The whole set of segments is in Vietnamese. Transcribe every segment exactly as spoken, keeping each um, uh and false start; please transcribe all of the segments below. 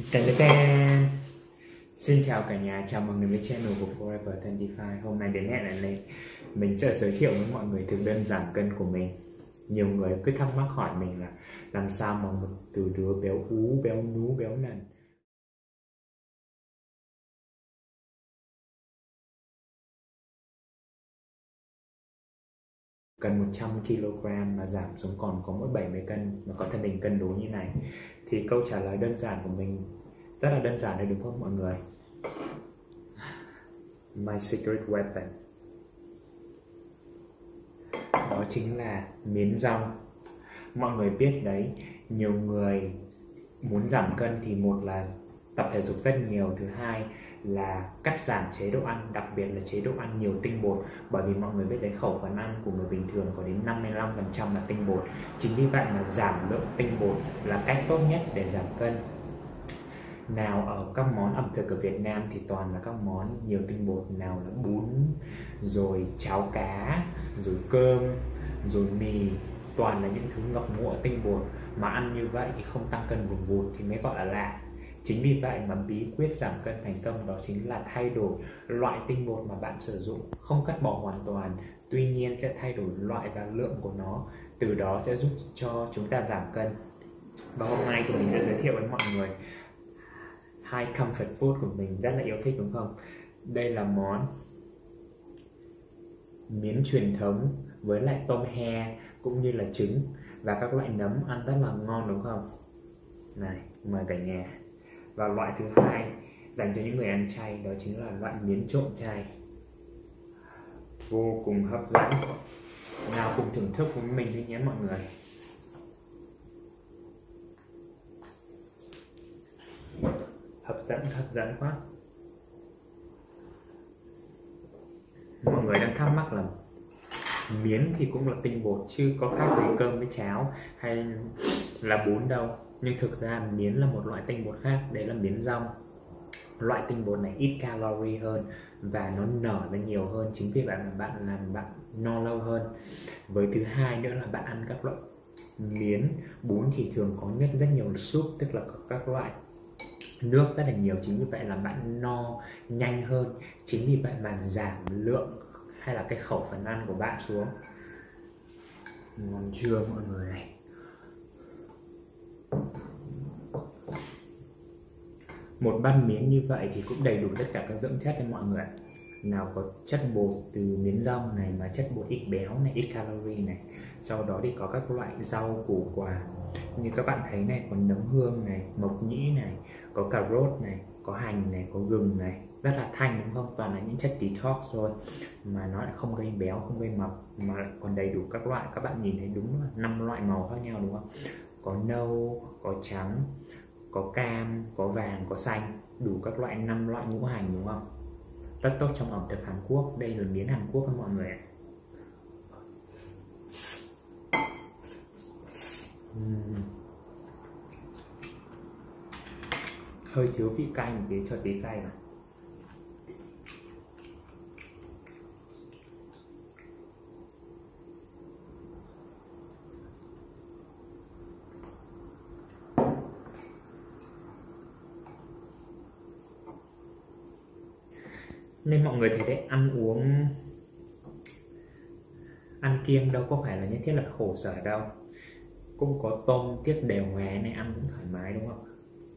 Tên tên. Xin chào cả nhà, chào mừng đến với channel của Forever hai mươi lăm. Hôm nay đến hẹn lại đây, mình sẽ giới thiệu với mọi người thực đơn giảm cân của mình. Nhiều người cứ thắc mắc hỏi mình là làm sao mà một từ đứa béo ú, béo nú, béo nần cần một trăm ki lô gam mà giảm xuống còn có mỗi bảy mươi cân mà có thân hình cân đối như này. Thì câu trả lời đơn giản của mình rất là đơn giản đấy, đúng không mọi người? My secret weapon đó chính là miến rong. Mọi người biết đấy, nhiều người muốn giảm cân thì một là tập thể dục rất nhiều, thứ hai là cắt giảm chế độ ăn, đặc biệt là chế độ ăn nhiều tinh bột. Bởi vì mọi người biết đấy, khẩu phần ăn của người bình thường có đến năm mươi lăm phần trăm là tinh bột. Chính vì vậy mà giảm lượng tinh bột là cách tốt nhất để giảm cân. Nào ở các món ẩm thực ở Việt Nam thì toàn là các món nhiều tinh bột, nào là bún, rồi cháo cá, rồi cơm, rồi mì, toàn là những thứ ngập ngụa tinh bột. Mà ăn như vậy thì không tăng cân vùn vụt thì mới gọi là lạ. Chính vì vậy mà bí quyết giảm cân thành công đó chính là thay đổi loại tinh bột mà bạn sử dụng, không cắt bỏ hoàn toàn, tuy nhiên sẽ thay đổi loại và lượng của nó, từ đó sẽ giúp cho chúng ta giảm cân. Và hôm nay thì mình sẽ giới thiệu với mọi người hai comfort food của mình rất là yêu thích, đúng không? Đây là món miến truyền thống với lại tôm he cũng như là trứng và các loại nấm, ăn rất là ngon, đúng không? Này, mời cả nhà. Và loại thứ hai dành cho những người ăn chay đó chính là loại miến trộn chay, vô cùng hấp dẫn. Nào cùng thưởng thức với mình đi nhé mọi người. Hấp dẫn, hấp dẫn quá. Mọi người đang thắc mắc là miến thì cũng là tinh bột chứ có khác gì cơm với cháo hay là bún đâu. Nhưng thực ra miến là một loại tinh bột khác, đấy là miến rong. Loại tinh bột này ít calorie hơn và nó nở ra nhiều hơn, chính vì vậy mà bạn làm bạn no lâu hơn. Với thứ hai nữa là bạn ăn các loại miến, bún thì thường có nhất rất nhiều súp, tức là có các loại nước rất là nhiều, chính vì vậy là bạn no nhanh hơn. Chính vì vậy mà giảm lượng hay là cái khẩu phần ăn của bạn xuống. Ngon chưa mọi người này? Một bát miến như vậy thì cũng đầy đủ tất cả các dưỡng chất cho mọi người. Nào có chất bột từ miến rong này, mà chất bột ít béo này, ít calorie này. Sau đó thì có các loại rau củ quả như các bạn thấy này, có nấm hương này, mộc nhĩ này, có cà rốt này, có hành này, có gừng này, rất là thanh, đúng không? Toàn là những chất detox thôi mà nó lại không gây béo, không gây mập, mà còn đầy đủ các loại. Các bạn nhìn thấy đúng là năm loại màu khác nhau, đúng không? Có nâu, có trắng, có cam, có vàng, có xanh, đủ các loại, năm loại ngũ hành, đúng không? Rất tốt trong ẩm thực Hàn Quốc. Đây là miến Hàn Quốc các mọi người ạ. uhm. Hơi thiếu vị cay một tí, cho tí cay vào. Nên mọi người thấy đấy, ăn uống, ăn kiêng đâu có phải là nhất thiết là khổ sở đâu. Cũng có tôm tiết đều ngoé này, ăn cũng thoải mái, đúng không?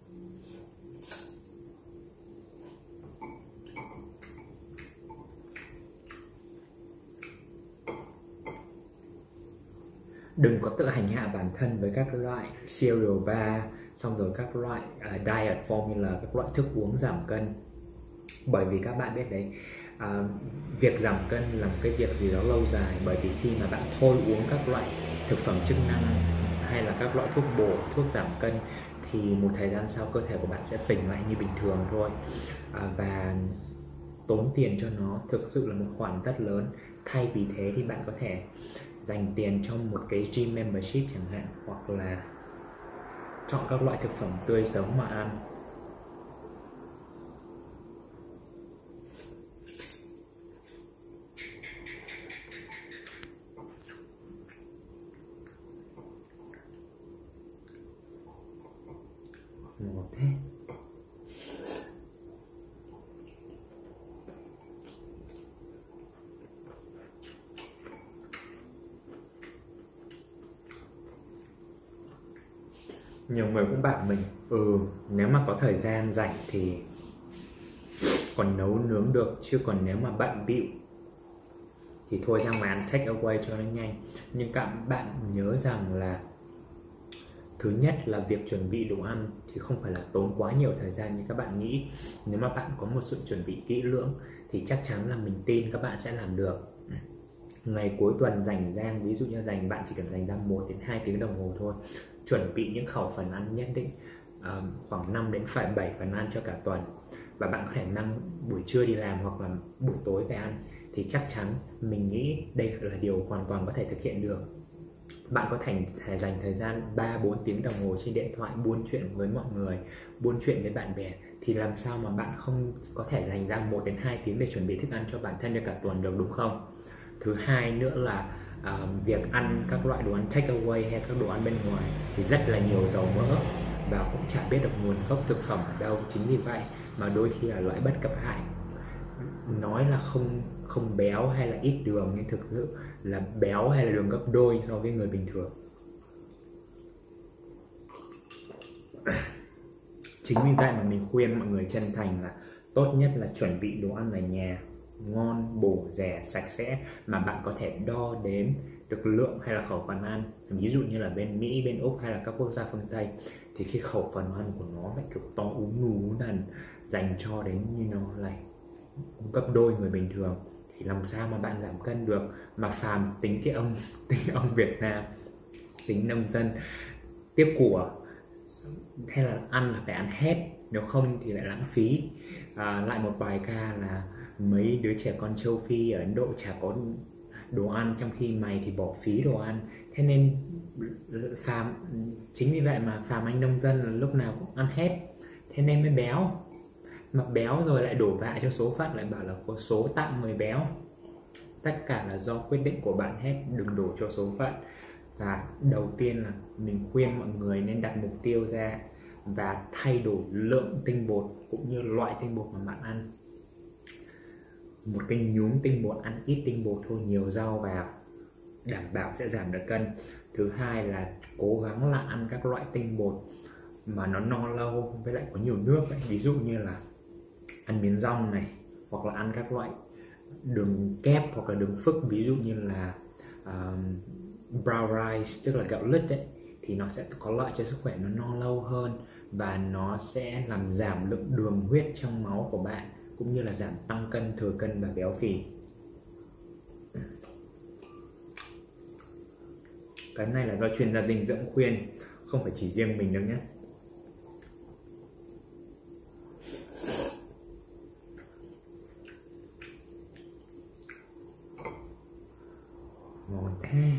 Đừng có tự hành hạ bản thân với các loại cereal bar, xong rồi các loại uh, diet formula, các loại thức uống giảm cân. Bởi vì các bạn biết đấy, à, việc giảm cân là một cái việc gì đó lâu dài. Bởi vì khi mà bạn thôi uống các loại thực phẩm chức năng hay là các loại thuốc bổ, thuốc giảm cân thì một thời gian sau cơ thể của bạn sẽ phình lại như bình thường thôi. à, Và tốn tiền cho nó thực sự là một khoản rất lớn. Thay vì thế thì bạn có thể dành tiền cho một cái gym membership chẳng hạn, hoặc là chọn các loại thực phẩm tươi sống mà ăn. Ngọt thế. Nhiều người cũng bảo mình ừ nếu mà có thời gian rảnh thì còn nấu nướng được, chứ còn nếu mà bận bịu thì thôi ra ngoài ăn take away cho nó nhanh. Nhưng các bạn nhớ rằng là thứ nhất là việc chuẩn bị đồ ăn thì không phải là tốn quá nhiều thời gian như các bạn nghĩ. Nếu mà bạn có một sự chuẩn bị kỹ lưỡng thì chắc chắn là mình tin các bạn sẽ làm được. Ngày cuối tuần dành ra, ví dụ như dành bạn chỉ cần dành ra một đến hai tiếng đồng hồ thôi, chuẩn bị những khẩu phần ăn nhất định, uh, khoảng năm đến bảy phần ăn cho cả tuần, và bạn có thể mang buổi trưa đi làm hoặc là buổi tối về ăn, thì chắc chắn mình nghĩ đây là điều hoàn toàn có thể thực hiện được. Bạn có thể dành thời gian ba bốn tiếng đồng hồ trên điện thoại buôn chuyện với mọi người, buôn chuyện với bạn bè, thì làm sao mà bạn không có thể dành ra một đến hai tiếng để chuẩn bị thức ăn cho bản thân cho cả tuần được, đúng không? Thứ hai nữa là uh, việc ăn các loại đồ ăn take away hay các đồ ăn bên ngoài thì rất là nhiều dầu mỡ và cũng chả biết được nguồn gốc thực phẩm ở đâu. Chính vì vậy mà đôi khi là loại bất cập hại. Nói là không không béo hay là ít đường, nhưng thực sự là béo hay là đường gấp đôi so với người bình thường. Chính vì vậy mà mình khuyên mọi người chân thành là tốt nhất là chuẩn bị đồ ăn ở nhà ngon, bổ, rẻ, sạch sẽ, mà bạn có thể đo đếm được lượng hay là khẩu phần ăn. Ví dụ như là bên Mỹ, bên Úc hay là các quốc gia phương Tây thì khi khẩu phần ăn của nó lại kiểu to úm nú lần, dành cho đến như nó lại gấp đôi người bình thường, thì làm sao mà bạn giảm cân được. Mà phàm tính cái ông tính ông Việt Nam, tính nông dân tiếp của, hay là ăn là phải ăn hết, nếu không thì lại lãng phí. À, lại một bài ca là mấy đứa trẻ con châu Phi ở Ấn Độ chả có đồ ăn, trong khi mày thì bỏ phí đồ ăn. Thế nên phàm chính vì vậy mà phàm anh nông dân là lúc nào cũng ăn hết, thế nên mới béo. Mà béo rồi lại đổ vạ cho số phận, lại bảo là có số tặng người béo. Tất cả là do quyết định của bạn hết, đừng đổ cho số phận. Và đầu tiên là mình khuyên mọi người nên đặt mục tiêu ra và thay đổi lượng tinh bột cũng như loại tinh bột mà bạn ăn. Một cái nhúm tinh bột, ăn ít tinh bột thôi, nhiều rau vào, đảm bảo sẽ giảm được cân. Thứ hai là cố gắng là ăn các loại tinh bột mà nó no lâu với lại có nhiều nước ấy. Ví dụ như là ăn miến rong này, hoặc là ăn các loại đường kép hoặc là đường phức, ví dụ như là uh, brown rice, tức là gạo lứt ấy, thì nó sẽ có lợi cho sức khỏe, nó no lâu hơn và nó sẽ làm giảm lượng đường huyết trong máu của bạn, cũng như là giảm tăng cân, thừa cân và béo phì. Cái này là do chuyên gia dinh dưỡng khuyên, không phải chỉ riêng mình đâu nhé. Ngon thế.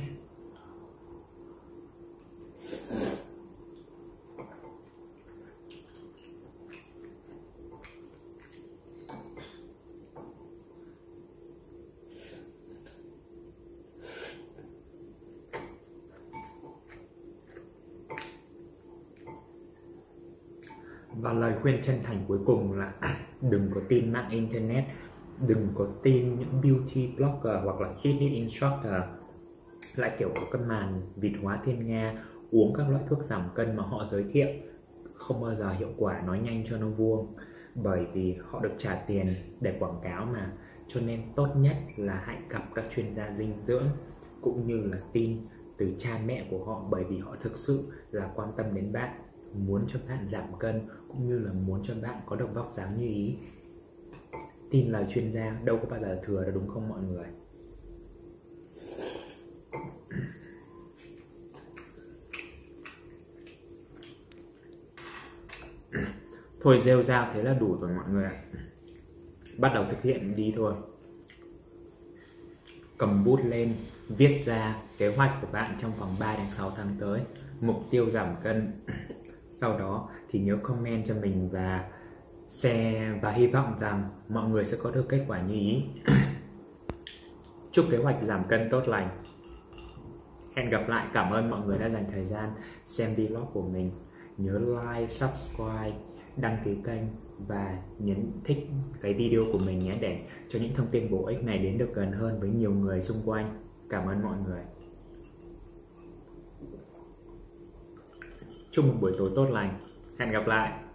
Và lời khuyên chân thành cuối cùng là đừng có tin mạng internet, đừng có tin những beauty blogger hoặc là fitness instructor lại kiểu có cái màn vịt hóa thiên nga, uống các loại thuốc giảm cân mà họ giới thiệu không bao giờ hiệu quả, nói nhanh cho nó vuông, bởi vì họ được trả tiền để quảng cáo mà. Cho nên tốt nhất là hãy gặp các chuyên gia dinh dưỡng cũng như là tin từ cha mẹ của họ, bởi vì họ thực sự là quan tâm đến bạn, muốn cho bạn giảm cân cũng như là muốn cho bạn có được vóc dáng như ý. Tin lời chuyên gia đâu có bao giờ thừa đâu, đúng không mọi người? Thôi rêu rao thế là đủ rồi mọi người ạ. Bắt đầu thực hiện đi thôi. Cầm bút lên, viết ra kế hoạch của bạn trong vòng ba đến sáu tháng tới, mục tiêu giảm cân. Sau đó thì nhớ comment cho mình và share, và hy vọng rằng mọi người sẽ có được kết quả như ý. Chúc kế hoạch giảm cân tốt lành. Hẹn gặp lại. Cảm ơn mọi người đã dành thời gian xem vlog của mình. Nhớ like, subscribe, đăng ký kênh và nhấn thích cái video của mình nhé, để cho những thông tin bổ ích này đến được gần hơn với nhiều người xung quanh. Cảm ơn mọi người. Chúc một buổi tối tốt lành. Hẹn gặp lại.